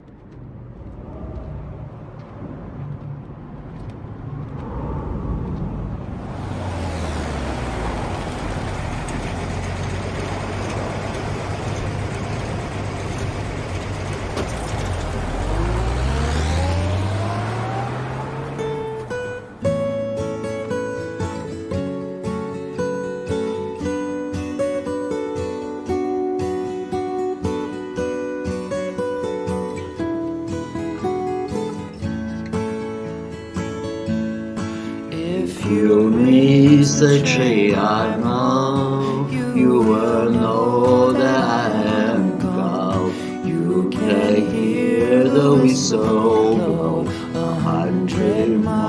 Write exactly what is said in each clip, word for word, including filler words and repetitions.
If you miss the tree I know, you will know that I am gone. You can hear the whistle blow a hundred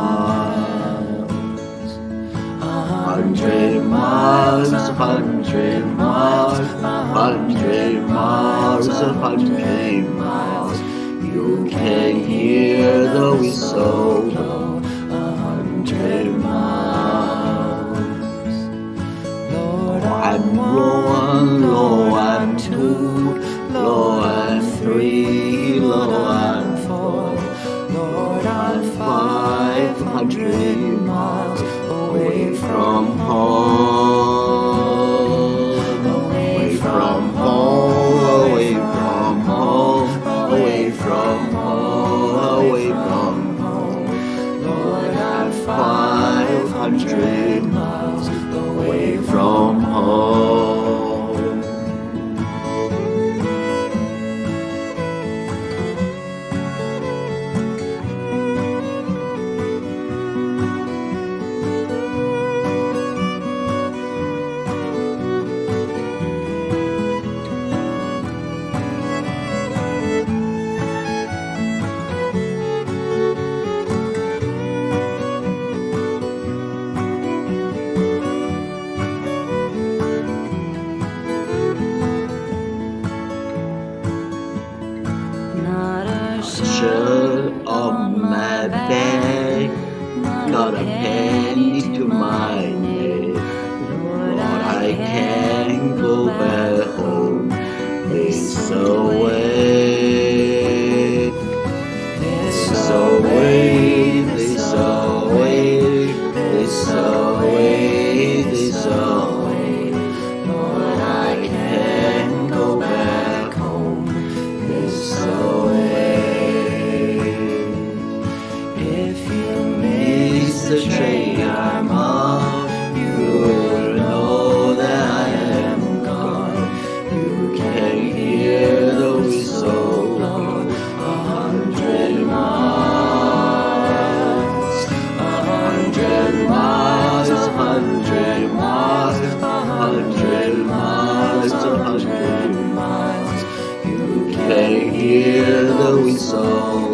miles, a hundred miles, a hundred miles, a hundred miles, a hundred miles. You can hear the whistle blow miles. Lord, I'm one, Lord, I'm two, Lord, I'm three, Lord, I'm four, Lord, I'm five hundred miles away from home, away from home, away from home, away from home, away from home. Lord, I'm five hundred miles away from home. Shirt on my back, not a penny to my name. Lord, I can't go back home this away, this away, this away, this away, this away. Lord, I can't go back home this away. The train I'm on, you will know that I am gone. You can hear the whistle blow a hundred miles, a hundred miles, a hundred miles, a hundred miles, a hundred miles. You can hear the whistle